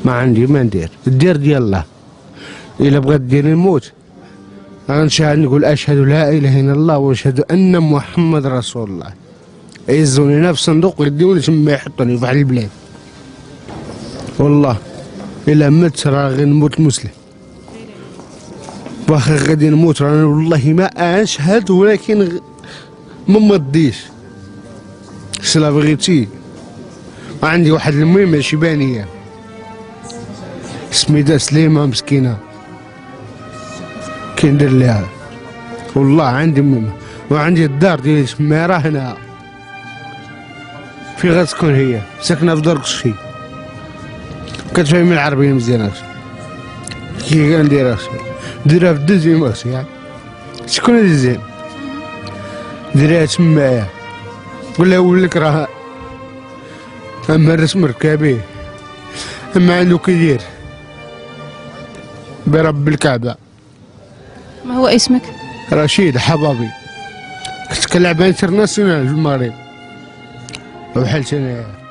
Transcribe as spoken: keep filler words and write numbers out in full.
ما عندي ما ندير، الدير ديال الله. الا بغات دير نموت غنشهد نقول اشهد لا اله الا الله واشهد ان محمد رسول الله. يهزوني هنا في الصندوق ويديوني تما يحطوني في واحد البلاد. والله الا مت راه غير نموت مسلم. واخا غادي نموت رانا والله ما اشهد، ولكن غ... ما مضيش. سلا بغيتي عندي واحد المهمه شيبانيه سميتها سليمه مسكينه كندير لها. والله عندي مهمه، وعندي الدار ديالي تما راه هنا. في غتكون هي ساكنه في دار كشي، كتفهمي العربيه مزيان اختي. كي كندير اختي ديرها في الدوزيام اختي. شكون هادي زين ديريها تمايا. قول لها ولك راه اما الرسم ركابيه اما عنده كيدير برب الكعبه. ما هو اسمك؟ رشيد حبابي. كنت كنلعب انترناسيونال في المغرب وبحال انايا.